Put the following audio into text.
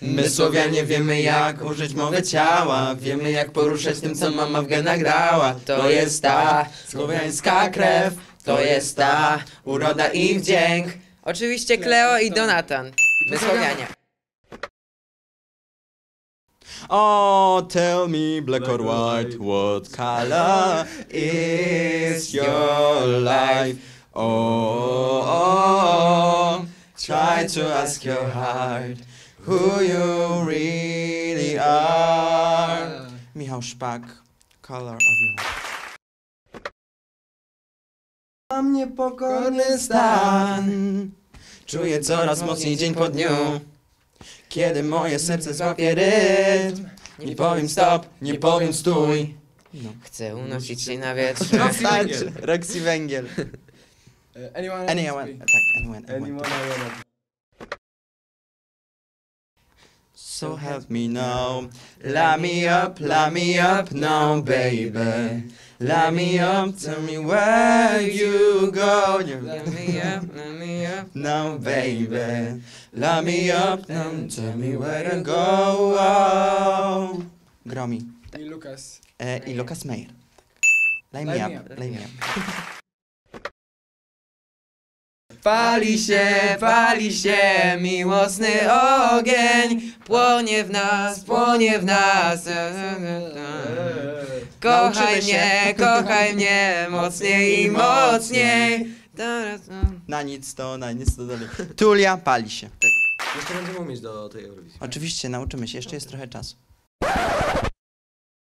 My Słowianie wiemy jak użyć mowy ciała. Wiemy jak poruszać tym co mama w genach grała. To jest ta słowiańska krew. To jest ta uroda i wdzięk. Oczywiście Kleo i Donatan. My Słowianie. Oh, tell me, black or white, what color is your life? Oh, try to ask your heart who you really are. Michał Szpak, color of your life. Mam niepokorny stan, czuję coraz mocniej dzień po dniu. Kiedy moje serce złapie rytm, nie powiem stop, nie powiem stój. Chcę unosić się na wietrze. Roxy Węgiel. Anyone. So help me now. Let me up now, baby. Let me up, tell me where you go. Let me up Now, baby. Let me up now, tell me where to go. Gromi. I Lukas. I Lucas Meyer. Lay me up. Pali się miłosny ogień. Płonie w nas. Kochaj mnie mocniej i mocniej. Na nic to dalej. Tulia pali się. Jeszcze będziemy umieć do tej Eurowizji. Oczywiście, nauczymy się, jeszcze jest trochę czasu.